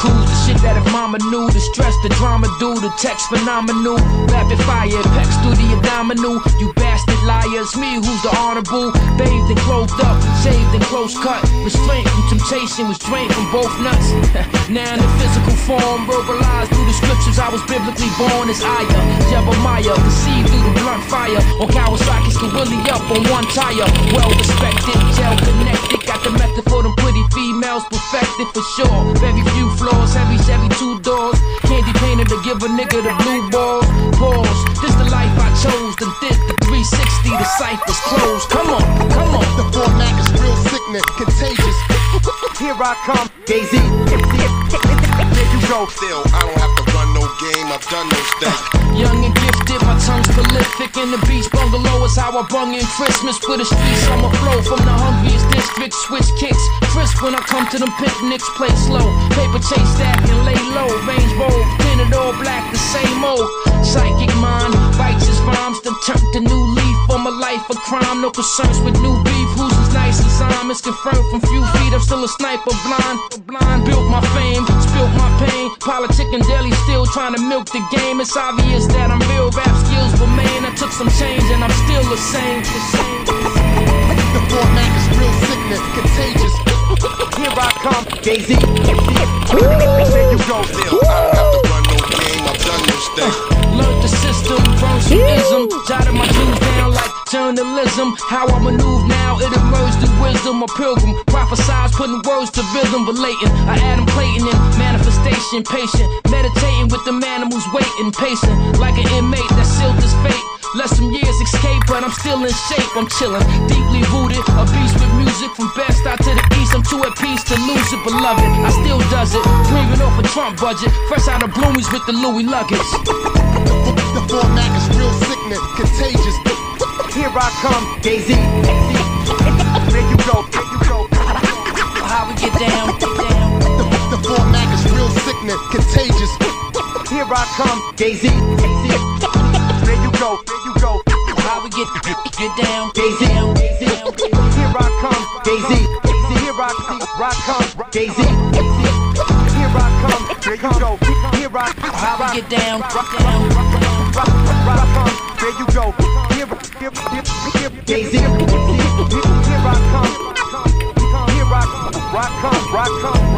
Cruise, the shit that if mama knew, the stress, the drama do, the text phenomenal. Rapid fire, pecs through the abdominal. You bastard liars, me who's the honorable. Bathed and clothed up, shaved and close cut. Restraint from temptation was drained from both nuts. Now in the physical form, verbalized through the scriptures, I was biblically born as Aya, Jeremiah, conceived through the blunt fire. On Kawasaki's can willy up on one tire. Well respected, gel connected, got the method for them pretty females perfected for sure. Very few flaws, heavy Chevy 2 doors. Candy painted to give a nigga the blue balls. Pause, this the life I chose. The did the 360, the cipher's closed. Come on, come on. The format is real sickening, contagious. Here I come, Jay-Z. There you go. Still, I don't have to run no game, I've done those things. Young and gifted, my tongue's prolific. In the beach bungalow is how I brung in Christmas. For the streets, I'ma flow from the hungriest district. Switch kicks, crisp when I come to them picnics. Play slow, paper chase stack and lay low. Range road, tinted all black, the same old. Psychic mind, bites his rhymes, then turned a new leaf on my life of crime. No concerns with new beef, who's as nice as I'm. It's confirmed from few feet, I'm still a sniper blind. Built my fame, spilt my pain. Politic and daily still trying to milk the game. It's obvious that I'm real, rap skills remain. I took some change and I'm still the same. The format is real sickening, contagious. Here I come, Jay-Z. There you go. Still, I don't have to run no game, I've done those things. Learned the system, burned some ism. Jotted my dreams down like journalism. How I maneuver now, it emerged through wisdom. A pilgrim, prophesize, putting words to rhythm, relating. I Adam Clayton in manifestation, patient. Meditating with the animals waiting, pacing. Like an inmate that sealed his fate. Let some years escape, but I'm still in shape. I'm chillin', deeply rooted, a beast with music. From best out to the east, I'm too at peace to lose it, beloved. I still does it, breathing off a Trump budget. Fresh out of Bloomies with the Louis luggage. The format is real sickening, contagious. Here I come, Jay-Z. There you go, there you go. How we get down, get down. The format is real sickening, contagious. Here I come, Jay-Z. There you go, there you go. How we get down, Jay-Z. Here I come, Jay-Z. Here I come, Jay-Z. Here I come, there you go. Here I come, how we get down, there you go. Jay-Z. Here I come, here I come.